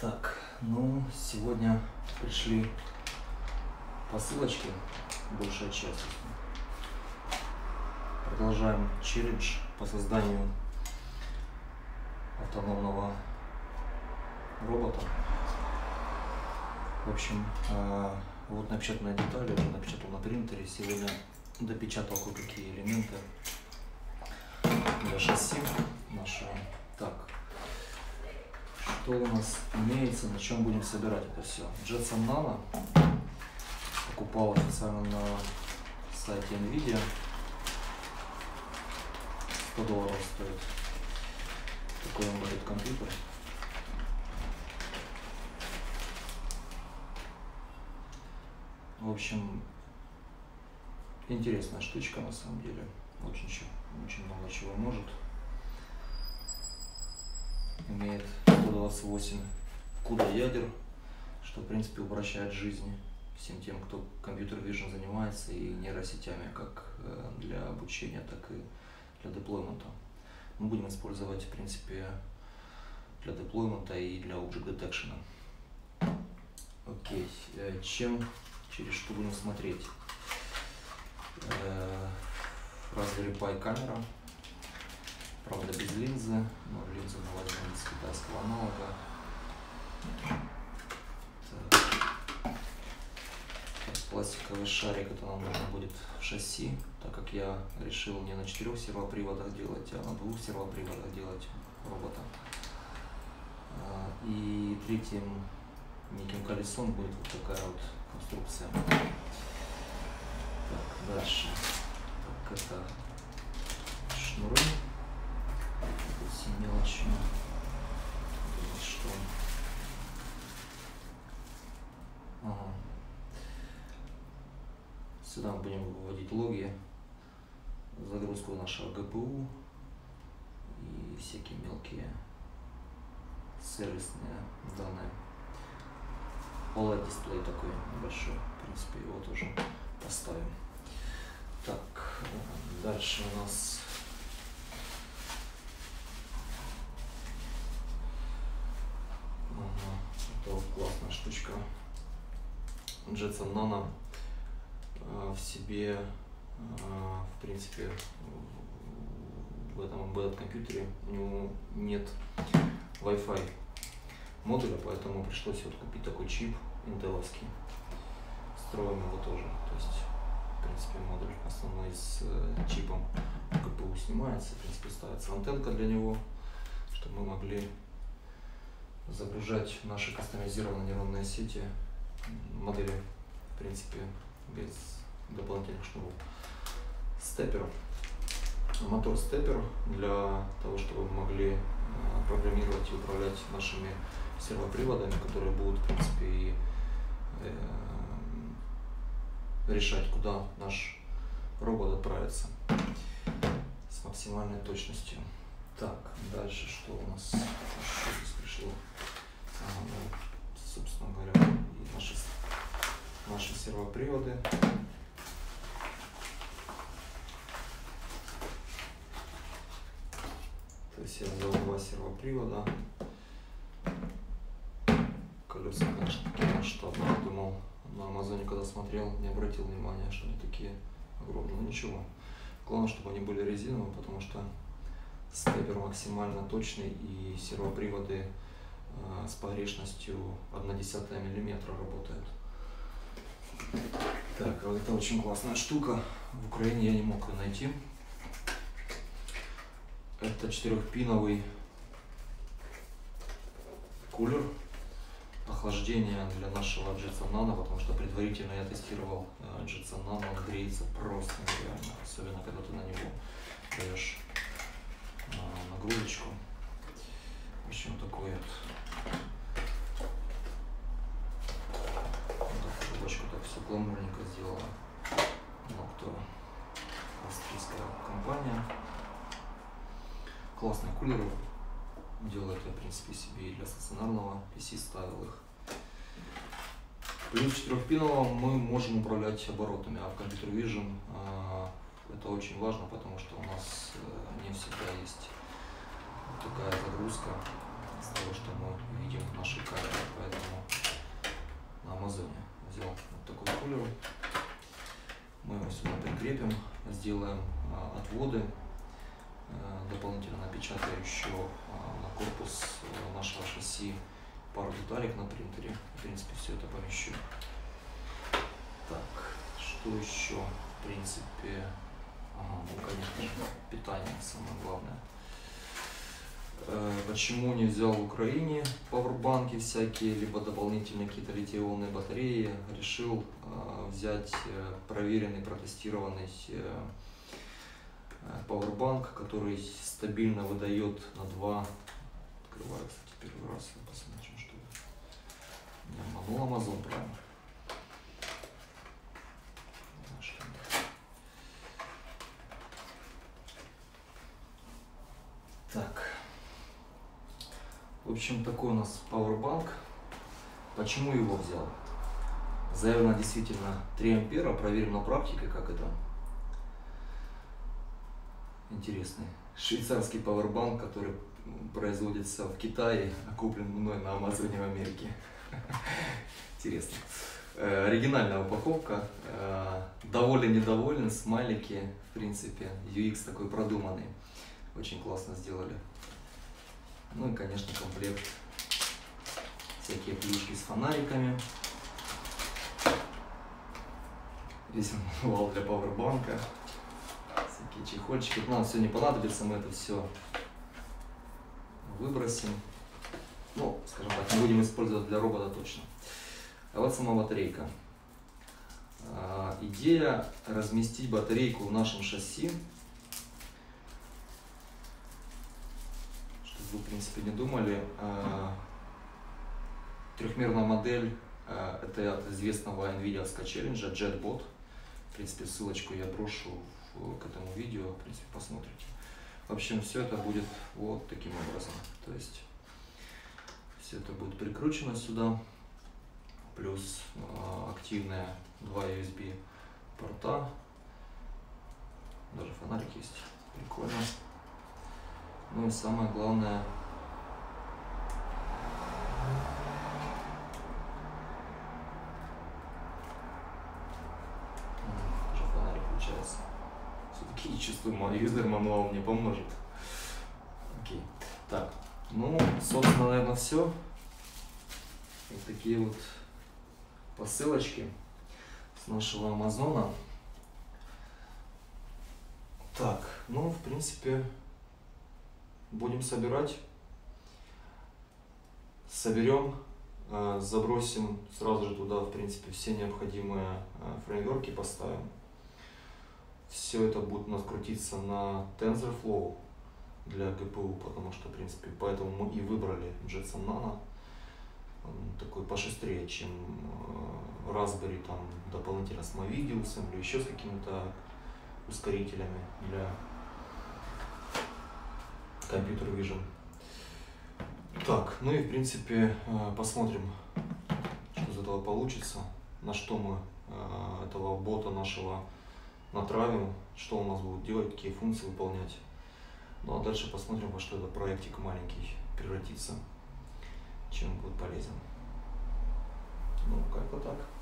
Так, ну, сегодня пришли посылочки, большая часть. Продолжаем челлендж по созданию автономного робота. В общем, вот напечатанные детали, уже напечатал на принтере. Сегодня допечатал кое-какие элементы для шасси нашего. Так, что у нас имеется, на чем будем собирать это все? Jetson Nano покупал официально на сайте NVIDIA. $100 стоит. Такой он будет компьютер. В общем, интересная штучка на самом деле. Очень много чего может. Имеет 128 CUDA ядер, что в принципе упрощает жизнь всем тем, кто компьютер Vision занимается и нейросетями, как для обучения, так и для деплоймента. Мы будем использовать в принципе для деплоймента и для Object Detection. Окей, через что будем смотреть? Raspberry Pi камера. Правда, без линзы, но линзу мы возьмем из китайского аналога. Пластиковый шарик, это нам нужно будет в шасси, так как я решил не на 4 сервоприводах делать, а на 2 сервоприводах делать робота. И третьим неким колесом будет вот такая вот конструкция. Так, дальше. Так, это шнуры. Все мелочи. Что? Ага. Сюда мы будем выводить логи, загрузку нашего GPU и всякие мелкие сервисные данные. OLED дисплей такой небольшой, в принципе, его тоже поставим. Так, дальше у нас это вот классная штучка. Jetson Nano в себе, в принципе, в этом embedded компьютере у него нет Wi-Fi модуля, поэтому пришлось вот купить такой чип интеловский. Строим его тоже. То есть, в принципе, модуль основной с чипом GPU снимается, в принципе, ставится антенка для него, чтобы мы могли загружать наши кастомизированные нейронные сети, модели, в принципе, без дополнительных шнуров. Степер. Мотор степер для того, чтобы мы могли программировать и управлять нашими сервоприводами, которые будут, в принципе, и решать, куда наш робот отправится с максимальной точностью. Так, дальше что у нас еще здесь пришло? Ну, собственно говоря, и наши сервоприводы. То есть я взял 2 сервопривода. Колеса, конечно, такие масштабные. Я думал, на Амазоне, когда смотрел, не обратил внимания, что они такие огромные. Но ничего. Главное, чтобы они были резиновые, потому что степер максимально точный и сервоприводы с погрешностью 0,1 мм работают. Так, вот это очень классная штука. В Украине я не мог ее найти. Это 4-пиновый кулер охлаждения для нашего Jetson Nano, потому что предварительно я тестировал Jetson Nano, он греется просто нереально, особенно когда ты на него даешь нагрузочку. В общем, такой вот коробочка, так все гламурненько сделала. Noctua, австрийская компания. Классные кулеры. Делаю это, в принципе, себе и для стационарного PC ставил их. Плюс 4-пиновым мы можем управлять оборотами, а в Computer Vision это очень важно, потому что у нас не всегда есть такая загрузка с того, что мы видим в нашей камере. контроллеру. Мы его сюда прикрепим, сделаем отводы, дополнительно напечатаю еще на корпус нашего шасси пару деталек на принтере. В принципе, все это помещу. Так, что еще? В принципе, ну, конечно же, питание самое главное. Почему не взял в Украине пауэрбанки всякие, либо дополнительные какие-то литий-ионные батареи? Решил взять проверенный, протестированный пауэрбанк, который стабильно выдает на 2. Открываю, кстати, первый раз, посмотрим, что это. Не обманул Amazon, правильно? Так. В общем, такой у нас пауэрбанк. Почему его взял? Заявлено действительно 3 ампера, проверим на практике, как это. Интересный швейцарский пауэрбанк, который производится в Китае, а куплен мной на Амазоне в Америке. Интересно. Оригинальная упаковка. Доволен, недоволен, смайлики, в принципе, UX такой продуманный. Очень классно сделали. Ну и, конечно, комплект. Всякие плюшки с фонариками. Здесь мануал для пауэрбанка. Всякие чехольчики. Нам все не понадобится, мы это все выбросим. Ну, скажем так, не будем использовать для робота точно. А вот сама батарейка. Идея разместить батарейку в нашем шасси. Чтобы вы, в принципе, не думали. Трехмерная модель. Это от известного NVIDIA Челленджа JetBot. В принципе, ссылочку я брошу к этому видео. В принципе, посмотрите. В общем, все это будет вот таким образом. То есть, все это будет прикручено сюда. Плюс активные 2 USB порта. Даже фонарик есть. Прикольно. Ну и самое главное, уже фонарик включается. Все-таки чувствую, мой юзер мануал мне поможет. Окей. Так, ну, собственно, наверное, все. Вот такие вот посылочки с нашего Амазона. Так, ну, в принципе, будем собирать. Соберем, забросим сразу же туда, в принципе, все необходимые фреймворки поставим. Все это будет у нас крутиться на TensorFlow для GPU, потому что, в принципе, поэтому мы и выбрали Jetson Nano. Он такой пошустрее, чем Raspberry, там дополнительно с Movidius или еще с какими-то ускорителями для Computer Vision. Так, ну и в принципе посмотрим, что из этого получится, на что мы этого бота нашего натравим, что он у нас будет делать, какие функции выполнять. Ну а дальше посмотрим, во что этот проектик маленький превратится, чем он будет полезен. Ну, как-то так.